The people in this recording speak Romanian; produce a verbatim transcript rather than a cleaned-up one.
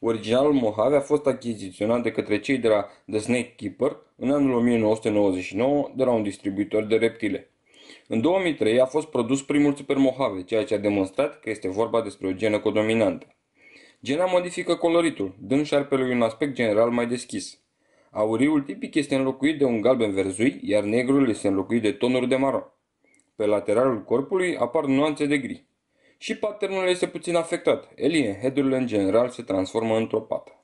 Originalul Mojave a fost achiziționat de către cei de la The Snake Keeper în anul o mie nouă sute nouăzeci și nouă de la un distribuitor de reptile. În două mii trei a fost produs primul Super Mojave, ceea ce a demonstrat că este vorba despre o genă codominantă. Gena modifică coloritul, dând șarpelui un aspect general mai deschis. Auriul tipic este înlocuit de un galben verzui, iar negrul este înlocuit de tonuri de maron. Pe lateralul corpului apar nuanțe de gri. Și patternul este puțin afectat. Alien head-urile în general se transformă într-o pată.